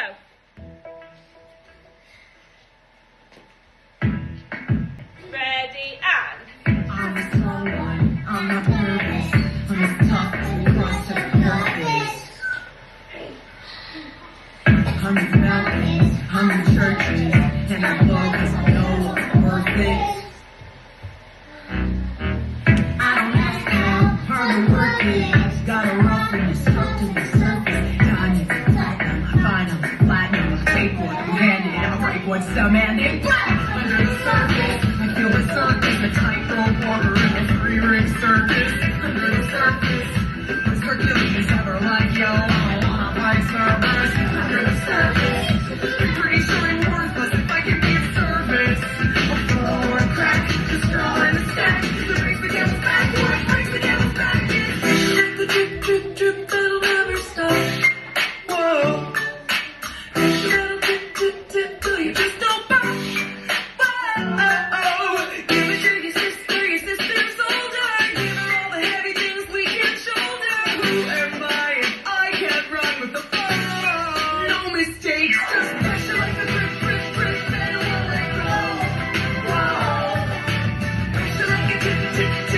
go. Ready, and... I'm a slow one, I'm not nervous, I'm as tough as a crust of purpose. I'm in mountains, I'm in churches, and I blow cause I know I'm worth it. I don't ask how hard to work it, gotta rough when you stuck to the surface. Diamonds and platinum, I find I'm platinum, I take one, two-handed, I break what's demanding. Under the surface, I feel the circus, the tightrope walker in the three-ring circus. Under the surface, my circulation is ever like yellow, I'm like service. Under the surface, I'm pretty sure I'm worthless if I can be of service. I'll throw a crack, the straw in the stack, that brings the devil's back, what brings the devil's back is drip, the drip, drip, drip, that'll never stop. Whoa, that'll dip, dip, dip, till you just don't pop. Tick, tick,